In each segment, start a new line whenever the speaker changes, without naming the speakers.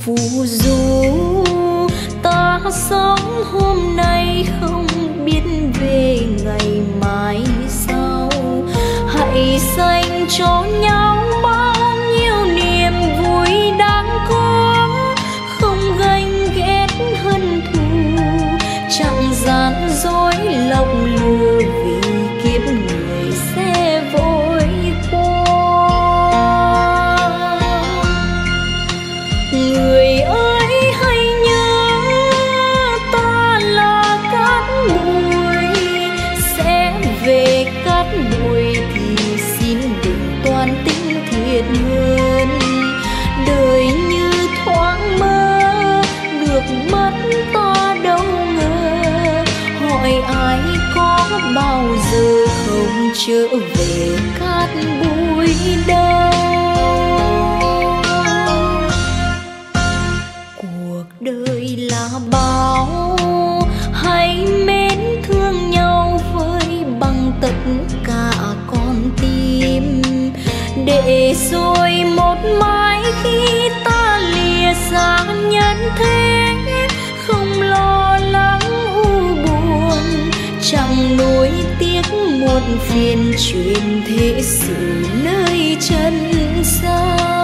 phù du, ta sống hôm nay không biết về ngày mai sau. Hãy dành cho nhau bao nhiêu niềm vui đáng có, không ganh ghét hận thù, chẳng gian dối lòng lừa, vì kiếp người sẽ vội qua. Người ơi hãy nhớ ta là cát bụi, sẽ về cát bụi thì xin đừng toan tính thiệt hơn. Đời như thoáng mơ, được mất ta đâu ngờ, hỏi ai có bao giờ không trở về cát bụi đâu. Cuộc đời là bao, hãy mến thương nhau với bằng tất cả con tim, để rồi một mai khi ta lìa xa nhân thế, không lo lắng u buồn, chẳng nuối tiếc muộn phiền, chuyện thế sự nơi chân gian.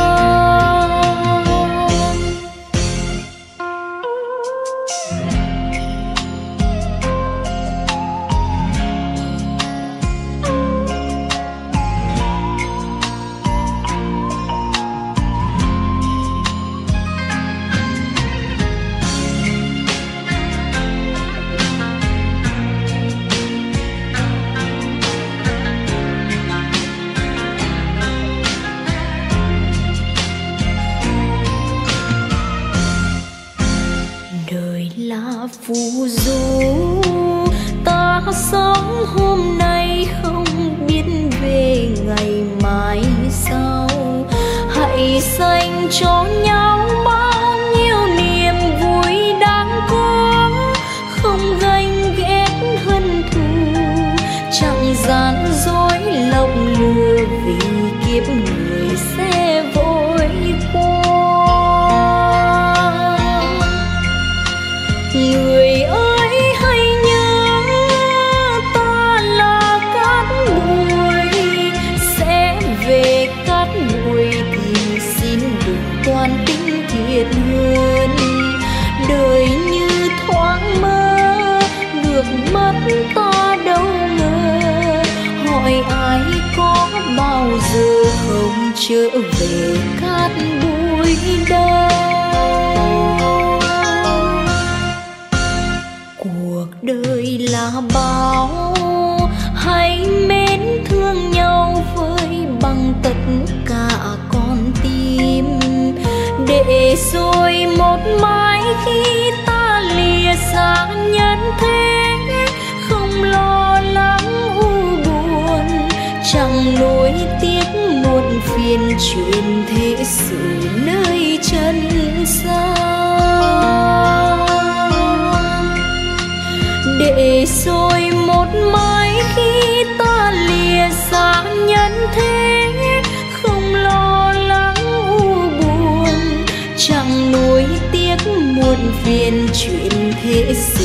Phù du, ta sống hôm nay không biết về ngày mai sau. Hãy dành cho nhau bao nhiêu niềm vui đáng có, không ganh ghét hận thù, chẳng gian dối lòng lừa, vì kiếp người sẽ vội qua. Người ơi hãy nhớ ta là cát bụi, sẽ về cát bụi thì xin đừng toan tính thiệt hơn. Đời như thoáng mơ, được mất ta đâu ngờ, hỏi ai có bao giờ không trở về cát bụi đâu. Cuộc đời là bao, hãy mến thương nhau với bằng tất cả con tim, để rồi một mai khi ta lìa xa nhân thế, không lo lắng u buồn, chẳng nuối tiếc muộn phiền, chuyện thế sự nơi chân gian. Để rồi một mai khi ta lìa xa nhân thế, không lo lắng u buồn, chẳng nuối tiếc muộn phiền, chuyện thế